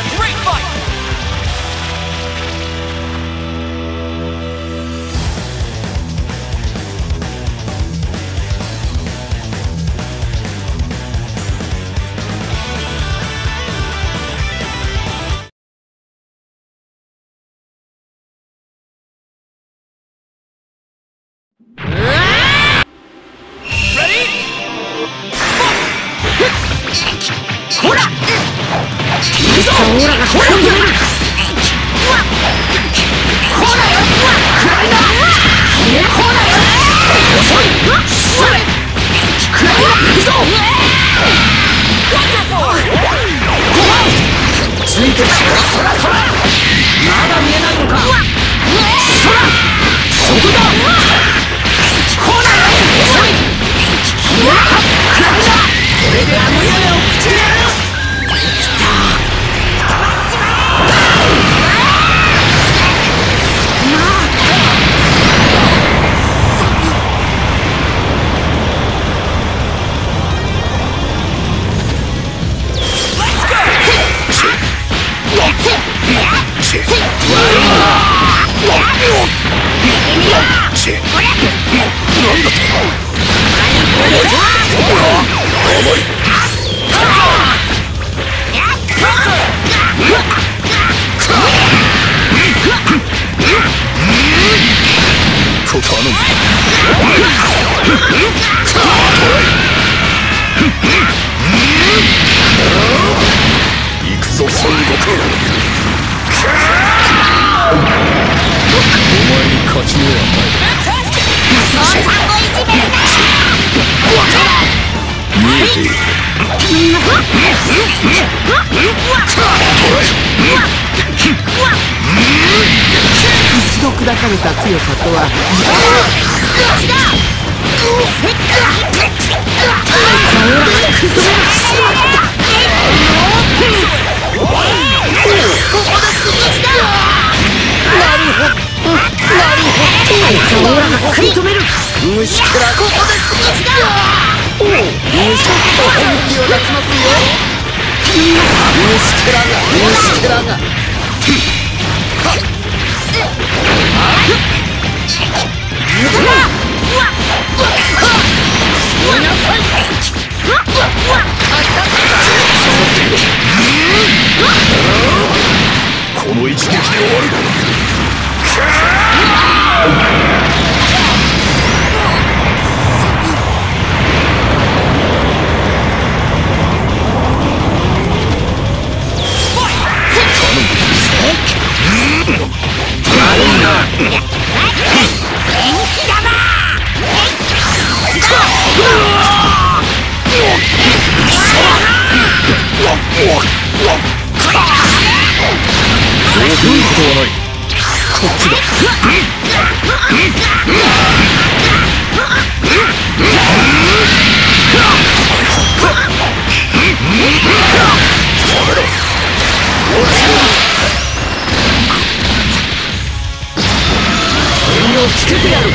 一度砕かれた強さとは食い止める。虫けらここで潰しだ。おお、ちょっと本気を出しますよ。虫けらが。この一撃で終わる。つけてやる。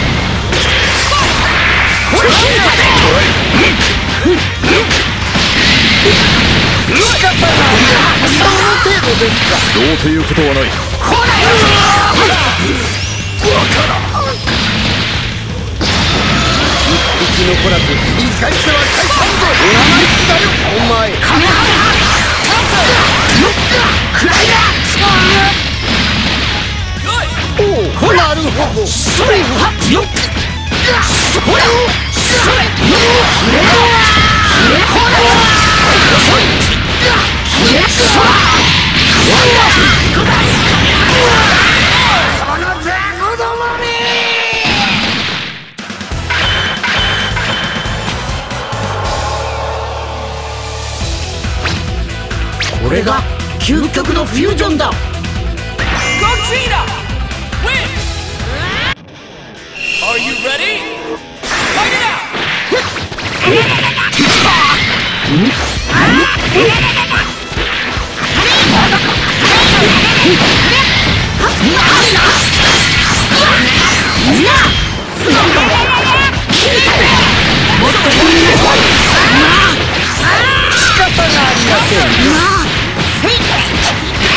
仕方ない。その程度ですか。どうということはない。ほらよ。バカだ。一匹残らず一回しては解散ぞ。占い師だよお前。カメハメハクライだ。おお、なるほど。それはよっ。それをそれよ。ほらよ。遅い。そら。このザコどもめ。これが究極のフュージョンだ。 Are you ready? Fight it out! 仕方がありません。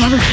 やる。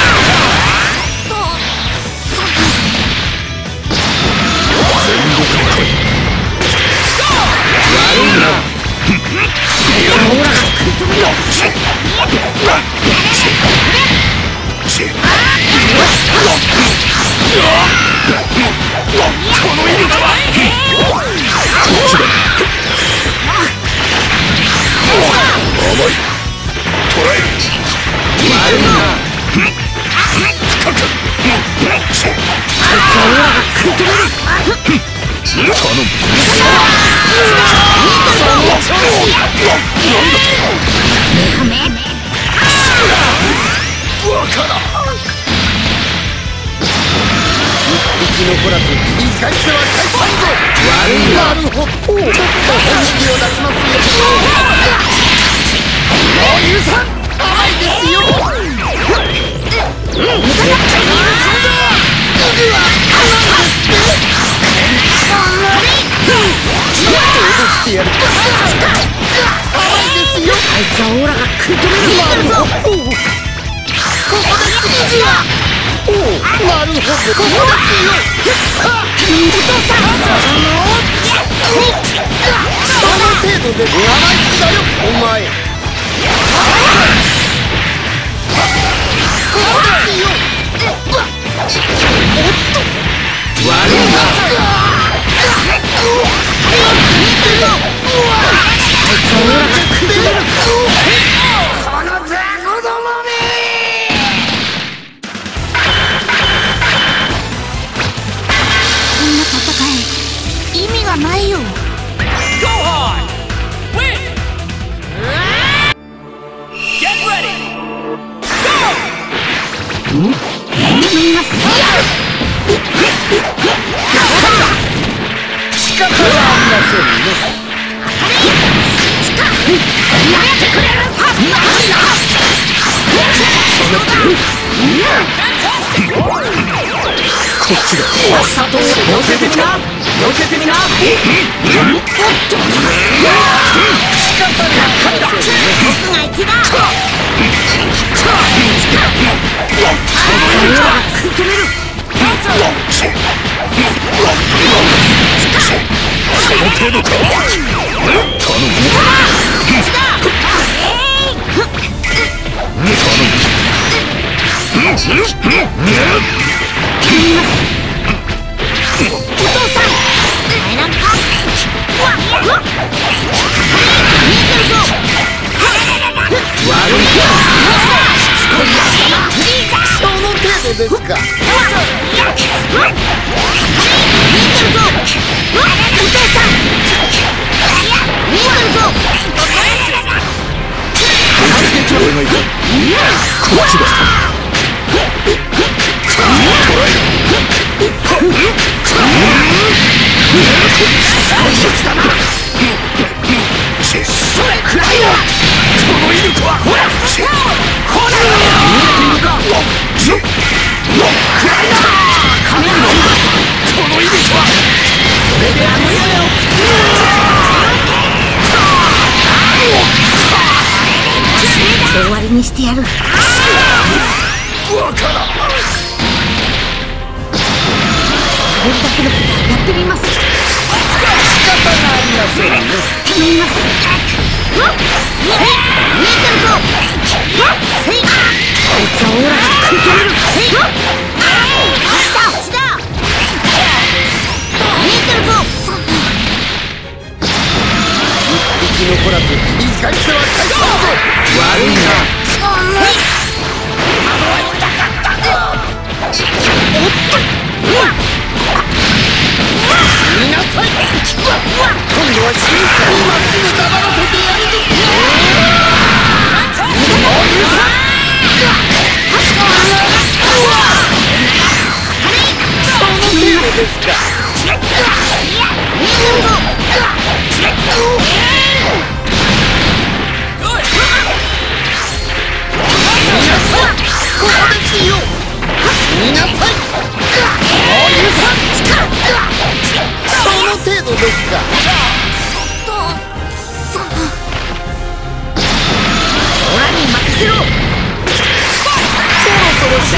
残らず一回しては返さんぞ。悪いな。なるほど。ちょっと本気を出しますよ。もう許さん。甘いですよ。絶対に許さんぞ。してやる。甘いですよ。あいつはオーラが食い止める。なるほど。ここですよ。おお、なるほど。ここですよ。その程度で生意気だよ、お前。ここですよ。おっと、悪いな。見てるぞ。あいつはオーラが食い止める。この雑魚どもめ。意味がないよ。 Go hard! Win! Get ready! Go! 仕方がありませんね。やってくれる。こっちだ。さっと避けてみな。避けてみな。おっと。仕方がありませんね。僕が一だ。食い止める。その程度か。頼む。お父さん、帰らんか。見えてるぞ。悪いか。しつこいやつだな。その程度ですか。見えてるぞ。お父さん、見えてるぞ。俺がいた。こっちだ。それくらいはこの威力はほらほら見えているか。くらいだ仮面のこの威力はこれであの夢を終わりにしてやる。わからん。これだけのことはやってみます。仕方がありませんね。頼みます。見えてるぞ。あいつはオーラが食い止める。見えてるぞ。一匹残らず一回しては返さんぞ。悪いな。今のは痛かったぞ。おっと。見なさい。今度は静かにまっすぐ黙らせてやるぞ。その程度ですか。見えてるぞ。皆さん、ここですよ。皆さん、もう許さん。その程度ですか。オラに任せろ。そ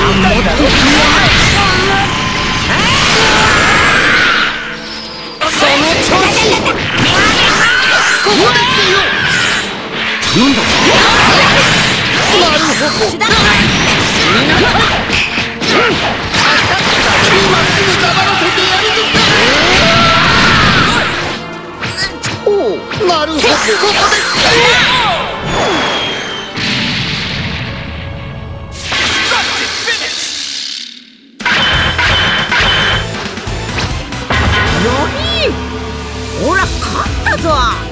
なるほど。ここです。 ほら勝ったぞ。